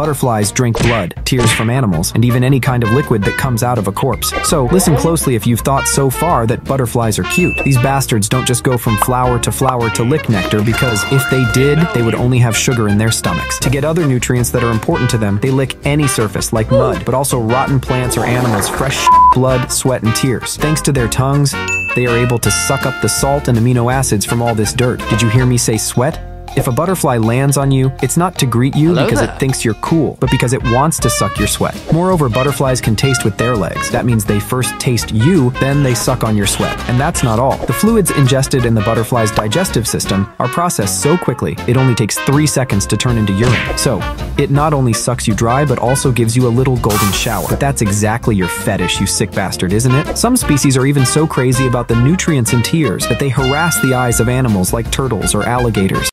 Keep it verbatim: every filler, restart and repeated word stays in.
Butterflies drink blood, tears from animals, and even any kind of liquid that comes out of a corpse. So, listen closely if you've thought so far that butterflies are cute. These bastards don't just go from flower to flower to lick nectar, because if they did, they would only have sugar in their stomachs. To get other nutrients that are important to them, they lick any surface, like mud, but also rotten plants or animals, fresh blood, sweat, and tears. Thanks to their tongues, they are able to suck up the salt and amino acids from all this dirt. Did you hear me say sweat? If a butterfly lands on you, it's not to greet you Hello because there. it thinks you're cool, but because it wants to suck your sweat. Moreover, butterflies can taste with their legs. That means they first taste you, then they suck on your sweat. And that's not all. The fluids ingested in the butterfly's digestive system are processed so quickly, it only takes three seconds to turn into urine. So, it not only sucks you dry, but also gives you a little golden shower. But that's exactly your fetish, you sick bastard, isn't it? Some species are even so crazy about the nutrients in tears that they harass the eyes of animals like turtles or alligators.